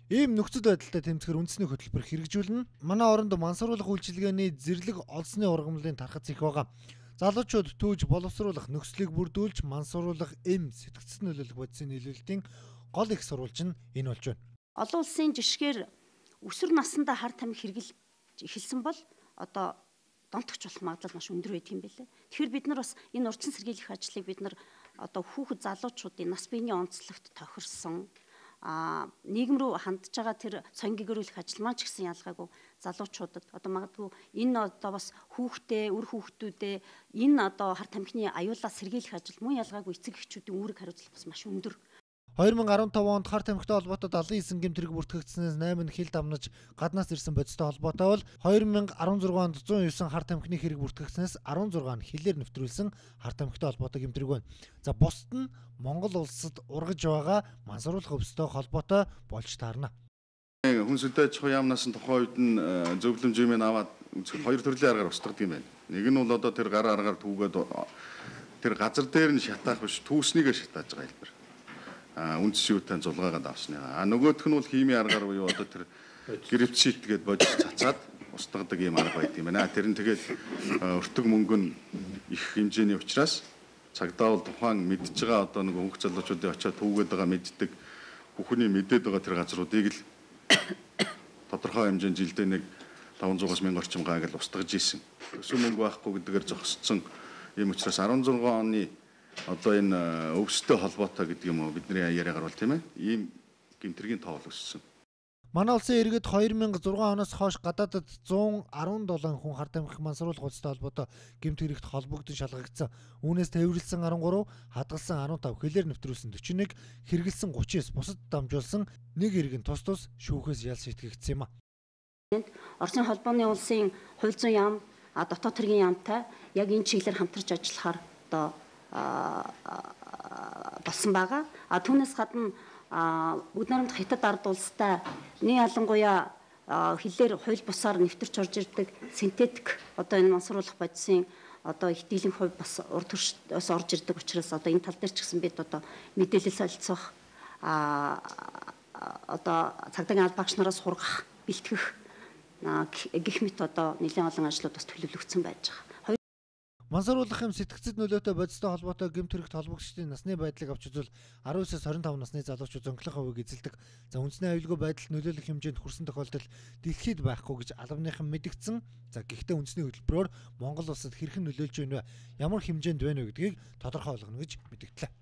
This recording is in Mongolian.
Ийм нөхцөл байдалтай тэмцэхэр үндэсний хөтөлбөр хэрэгжүүлнэ. Манай оронд мансууруулах үйлчилгээний зэрлэг олсны ургамлын тархац их байгаа. Залуучууд түүж боловсруулах нөхцөлийг бүрдүүлж мансууруулах эм сэтгцэд нөлөөлөх бодисын нийлүүлэлтийн гол их сурвалж нь энэ болж байна. Олон улсын жишгээр өсвөр насндаа хар тамхи хэрэглэж эхэлсэн бол одоо донтогч болох магадлал маш өндөр байдаг юм билээ. Тэгэхээр бид нар бас энэ урьдчилан сэргийлэх ажлыг бид нар одоо хүүхэд залуучуудын нас биений онцлогт тохирсон нийгэм рүү хандж байгаа тэр соён гэгэрүүлэх ажил маань ч гэсэн ялгаагүй залуучуудад одоо магадгүй энэ одоо бас хүүхдээ үр хүүхдүүдээ энэ одоо хар тамхины аюулаа сэргийлэх ажил мөн ялгаагүй эцэг эхчүүдийн үүрэг хариуцлага бас маш өндөр. 2015 онд хар тамхитай холбоотой 79 гэмтрэг бүртгэгдснээс 8 нь хил дамнаж гаднаас ирсэн бодистой холбоотой бол 2016 онд 109 хар тамхины хэрэг бүртгэгдснээс 16 нь хилээр нэвтрүүлсэн хар тамхитай холбоотой гэмтрэг байна. За бусд нь Монгол улсад ургаж байгаа мансууруулах өвстэй холбоотой болж таарна. Хүнс үдэж хуяамнаас нь тухайн үед нь зөвлөмжийн аваад хоёр төрлийн аргаар устгадаг юм байна. Нэг нь бол одоо тэр гар аргаар түүгээд тэр газар дээр нь шатаах биш түүснийгээ шатааж байгаа хэлбэр. Үндсийн үеийн зулгаагаад авсны. Нөгөөх нь бол химийн аргаар буюу одоо тэр гэрвчшит гээд бодож цацаад устгадаг юм арга байт юм байна. Тэр нь тэгээд өртөг мөнгө нь их хэмжээний учраас цагдаа бол тухайн мэдж байгаа одоо нэг хөнгө залуучуудын очиад түүгээд байгаа мэддэг бүхний мэдээд байгаа тэр газруудыг л тодорхой хэмжээнд жилдээ нэг 500-аас 1000 орчим гааг л устгаж ийсэн. Өсвөр мөнгө байхгүй гэдгээр зогсцсон юм учраас 16 оны одоо энэ өвстэй холбоотой гэдэг юм уу бидний яриагаар бол тийм ээ ийм гэмтрийн тоо өссөн. Манай улсын иргэд 2006 оноос хойш гадаадд 117 хүн хар тамхи мансууруулах улстай холбоотой гэмт хэрэгт холбогдсон шалгагдсан. Үүнээс тээвэрлсэн 13, хадгалсан 15, хилээр нэвтрүүлсэн 41, хэрэгэлсэн 39, бусад дамжуулсан нэг иргэн тус тус шүүхээс ял шийтгэгдсэн юм а. Оросын холбооны улсын хувь зүйн яам, дотоод хэргийн яамтай яг энэ чиглэлээр хамтарч ажиллахаар одоо болсон байгаа. Түүнээс гадна бүгд найрамдах хятад ард улстай нэг ялангуяа хилээр хууль бусаар нэвтэрч орж ирдэг синтетик одоо энэ мансууруулах бодисын одоо их дийлэнх хувь бас урд төршөөс орж ирдэг учраас одоо энэ тал дээр ч гэсэн бид одоо мэдээлэл солилцох одоо цагдаагийн аль багш нараас хургах, бэлтгэх гэх мэт одоо нэлээд олон ажлууд бас төлөвлөгдсөн байж байгаа. Мансууруулах эм сэтгцэд нөлөөтэй бодистой холбоотой гэмт хэрэгт холбогчдын насны байдлыг авч үзвэл 19-с 25 насны залуучууд зөнгөлөх хувийг эзэлдэг. За үндэсний аюулгүй байдалд нөлөөлөх хэмжээнд хүрсэн тохиолдол дэлхийд байхгүй гэж албаныхан мэдгдсэн. За гэхдээ үндэсний хөтөлбөрөөр Монгол улсад хэрхэн нөлөөлж байна вэ? Ямар хэмжээнд байна вэ гэдгийг тодорхой болгоно гэж мэдгдлээ.